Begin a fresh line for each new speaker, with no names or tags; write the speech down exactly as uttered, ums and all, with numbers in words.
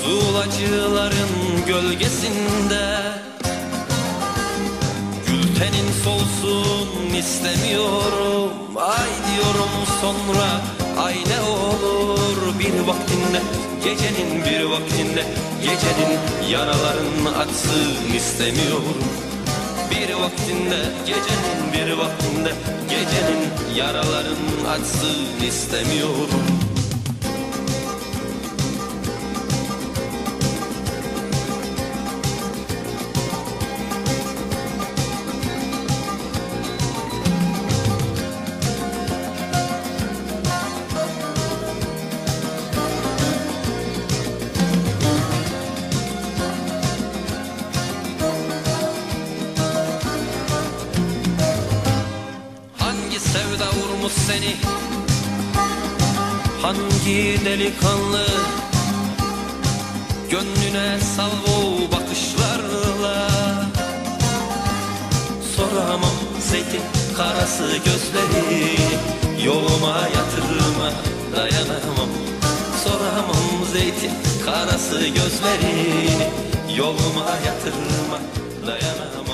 Tuğlacıların gölgesinde gül tenin solsun istemiyorum. Ay diyorum sonra ay ne olur bir vaktinde, gecenin bir vaktinde, gecenin yaralarını açsın istemiyorum. Bir vaktinde, gecenin bir vaktinde, gecenin yaralarını açsın istemiyorum. Sevda vurmuş seni, hangi delikanlı gönlüne salvo bakışlarla? Soramam zeytin karası gözleri, yoluma yatırma dayanamam. Soramam zeytin karası gözlerini, yoluma yatırma dayanamam.